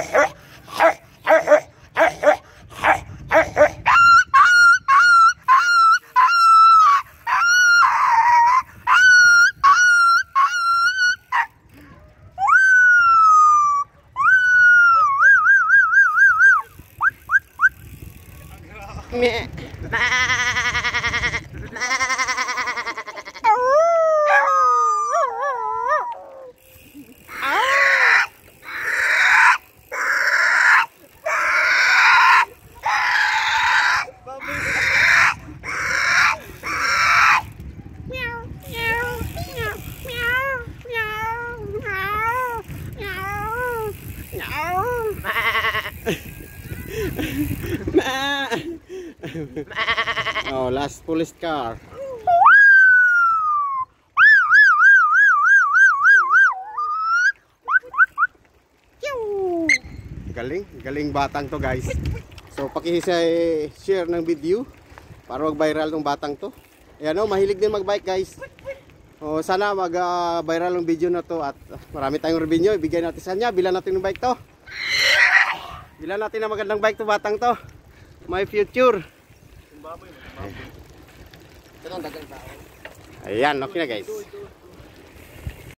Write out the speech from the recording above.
Oh, last police car. Galing batang to, guys. So paki-share ng video para mag-viral tong batang to. Ayan, oh, mahilig din mag-bike, guys. Oh, sana mag-viral ang video na to at marami tayong revenue. Ibigay natin sa kanya, bilan natin ng bike to. Bilan natin ng magandang bike to, batang to. My future. Ayan, okay na, guys.